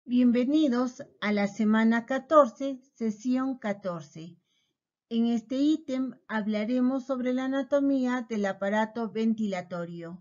Bienvenidos a la semana 14, sesión 14. En este ítem hablaremos sobre la anatomía del aparato ventilatorio.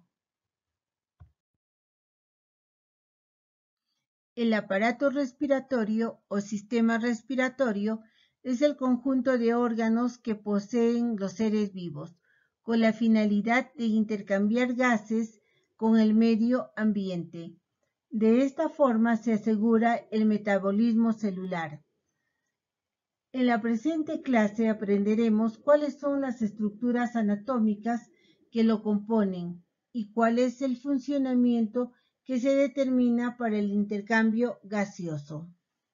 El aparato respiratorio o sistema respiratorio es el conjunto de órganos que poseen los seres vivos, con la finalidad de intercambiar gases con el medio ambiente. De esta forma se asegura el metabolismo celular. En la presente clase aprenderemos cuáles son las estructuras anatómicas que lo componen y cuál es el funcionamiento que se determina para el intercambio gaseoso.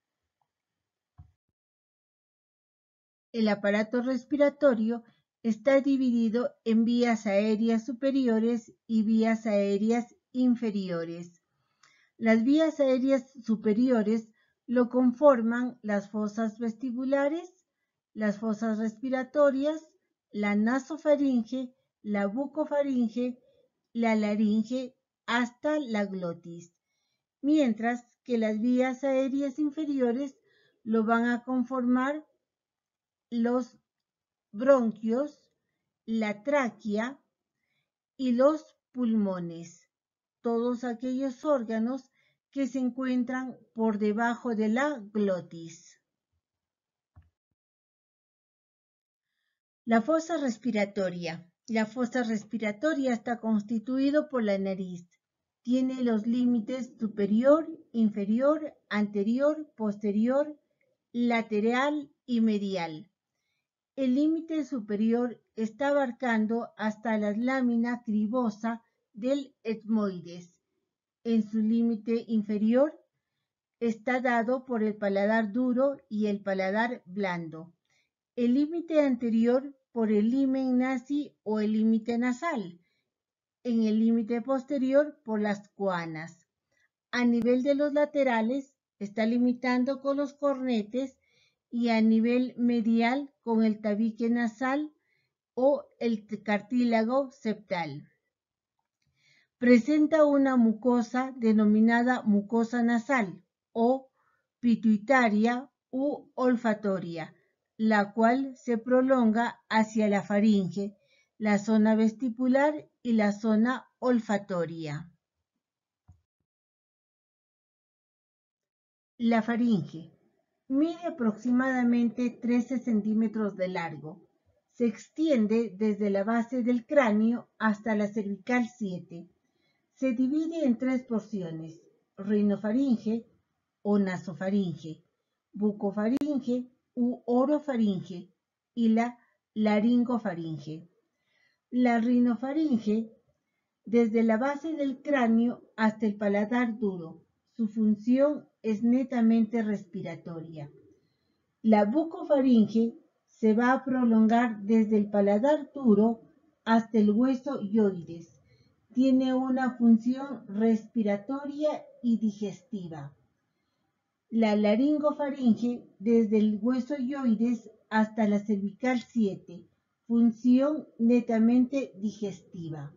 El aparato respiratorio está dividido en vías aéreas superiores y vías aéreas inferiores. Las vías aéreas superiores lo conforman las fosas vestibulares, las fosas respiratorias, la nasofaringe, la bucofaringe, la laringe hasta la glotis, mientras que las vías aéreas inferiores lo van a conformar los bronquios, la tráquea y los pulmones, todos aquellos órganos que se encuentran por debajo de la glotis. La fosa respiratoria. La fosa respiratoria está constituido por la nariz. Tiene los límites superior, inferior, anterior, posterior, lateral y medial. El límite superior está abarcando hasta la lámina cribosa del etmoides. En su límite inferior está dado por el paladar duro y el paladar blando. El límite anterior por el limen nasi o el límite nasal. En el límite posterior por las coanas. A nivel de los laterales está limitando con los cornetes y a nivel medial con el tabique nasal o el cartílago septal. Presenta una mucosa denominada mucosa nasal o pituitaria u olfatoria, la cual se prolonga hacia la faringe, la zona vestibular y la zona olfatoria. La faringe mide aproximadamente 13 centímetros de largo. Se extiende desde la base del cráneo hasta la cervical 7. Se divide en tres porciones: rinofaringe o nasofaringe, bucofaringe u orofaringe y la laringofaringe. La rinofaringe desde la base del cráneo hasta el paladar duro. Su función es netamente respiratoria. La bucofaringe se va a prolongar desde el paladar duro hasta el hueso hyoides. Tiene una función respiratoria y digestiva. La laringofaringe desde el hueso hyoides hasta la cervical 7. Función netamente digestiva.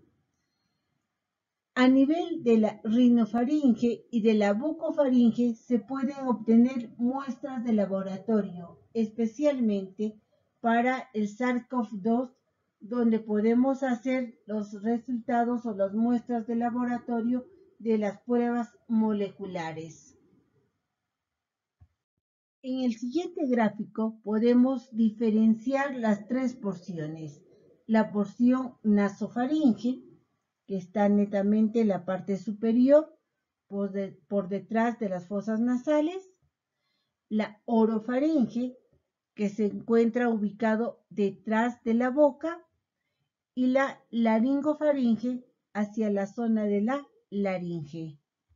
A nivel de la rinofaringe y de la bucofaringe se pueden obtener muestras de laboratorio, especialmente para el SARS-CoV-2, donde podemos hacer los resultados o las muestras de laboratorio de las pruebas moleculares. En el siguiente gráfico podemos diferenciar las tres porciones: la porción nasofaringe, que está netamente en la parte superior, por detrás de las fosas nasales, la orofaringe, que se encuentra ubicado detrás de la boca, y la laringofaringe hacia la zona de la laringe.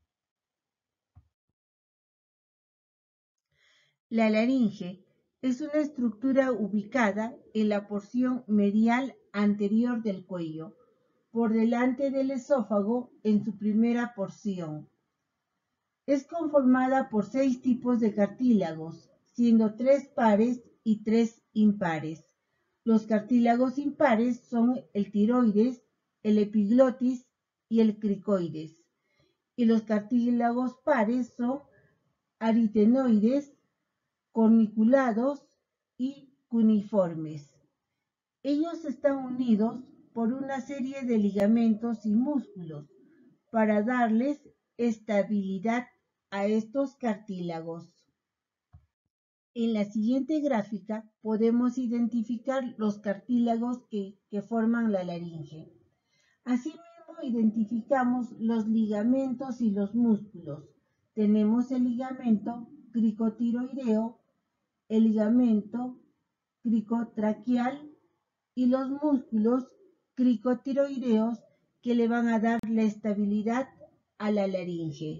La laringe es una estructura ubicada en la porción medial anterior del cuello, por delante del esófago en su primera porción. Es conformada por 6 tipos de cartílagos, siendo 3 pares y 3 impares. Los cartílagos impares son el tiroides, el epiglotis y el cricoides. Y los cartílagos pares son aritenoides, corniculados y cuneiformes. Ellos están unidos por una serie de ligamentos y músculos para darles estabilidad a estos cartílagos. En la siguiente gráfica podemos identificar los cartílagos que forman la laringe. Asimismo, identificamos los ligamentos y los músculos. Tenemos el ligamento cricotiroideo, el ligamento cricotraqueal y los músculos cricotiroideos que le van a dar la estabilidad a la laringe.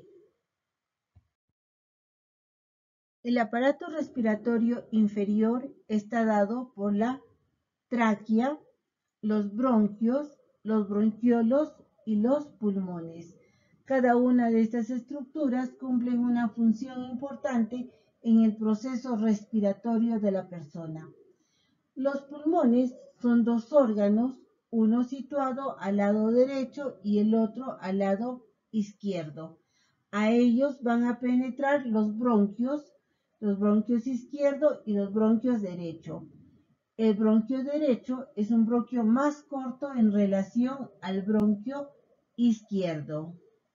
El aparato respiratorio inferior está dado por la tráquea, los bronquios, los bronquiolos y los pulmones. Cada una de estas estructuras cumplen una función importante en el proceso respiratorio de la persona. Los pulmones son dos órganos, uno situado al lado derecho y el otro al lado izquierdo. A ellos van a penetrar los bronquios izquierdo y los bronquios derecho. El bronquio derecho es un bronquio más corto en relación al bronquio izquierdo.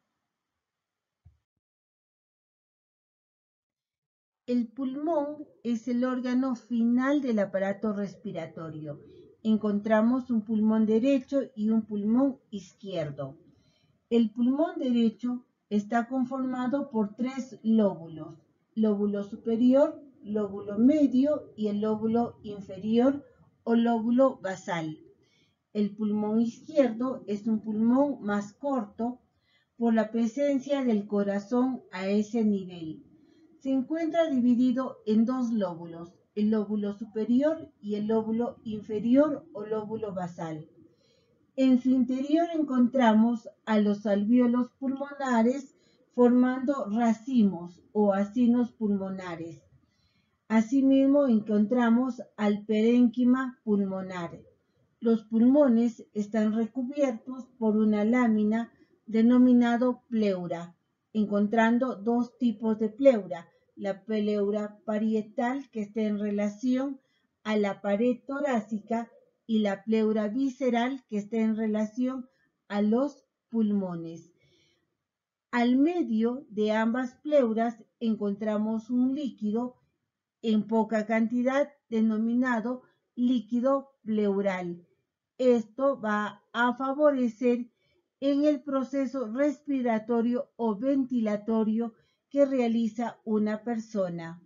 El pulmón es el órgano final del aparato respiratorio. Encontramos un pulmón derecho y un pulmón izquierdo. El pulmón derecho está conformado por tres lóbulos: lóbulo superior, lóbulo medio y el lóbulo inferior o lóbulo basal. El pulmón izquierdo es un pulmón más corto por la presencia del corazón a ese nivel. Se encuentra dividido en dos lóbulos, el lóbulo superior y el lóbulo inferior o lóbulo basal. En su interior encontramos a los alvéolos pulmonares formando racimos o acinos pulmonares. Asimismo encontramos al parénquima pulmonar. Los pulmones están recubiertos por una lámina denominado pleura, encontrando dos tipos de pleura: la pleura parietal, que está en relación a la pared torácica, y la pleura visceral, que está en relación a los pulmones. Al medio de ambas pleuras encontramos un líquido en poca cantidad denominado líquido pleural. Esto va a favorecer en el proceso respiratorio o ventilatorio que realiza una persona.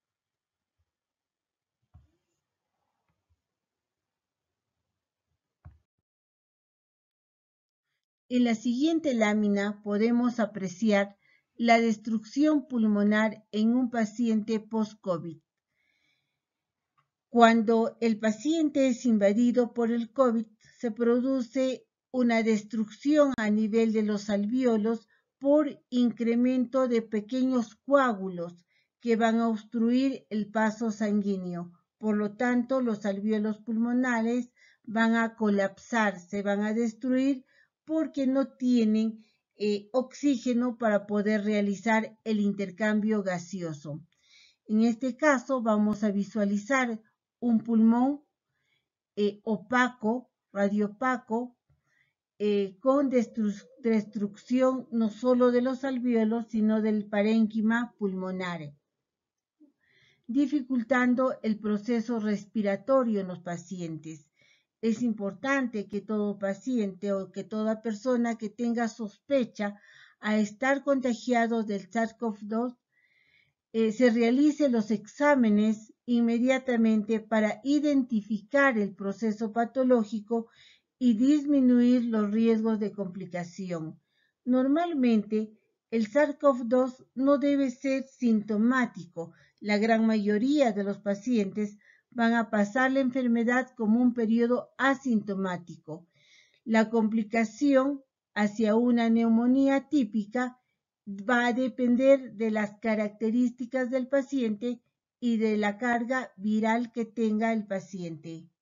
En la siguiente lámina podemos apreciar la destrucción pulmonar en un paciente post-COVID. Cuando el paciente es invadido por el COVID, se produce una destrucción a nivel de los alvéolos por incremento de pequeños coágulos que van a obstruir el paso sanguíneo. Por lo tanto, los alvéolos pulmonares van a colapsar, se van a destruir porque no tienen oxígeno para poder realizar el intercambio gaseoso. En este caso vamos a visualizar un pulmón opaco, radiopaco, con destrucción no solo de los alvéolos, sino del parénquima pulmonar, dificultando el proceso respiratorio en los pacientes. Es importante que todo paciente o que toda persona que tenga sospecha a estar contagiado del SARS-CoV-2 se realicen los exámenes inmediatamente para identificar el proceso patológico y disminuir los riesgos de complicación. Normalmente, el SARS-CoV-2 no debe ser sintomático. La gran mayoría de los pacientes van a pasar la enfermedad como un periodo asintomático. La complicación hacia una neumonía típica va a depender de las características del paciente y de la carga viral que tenga el paciente.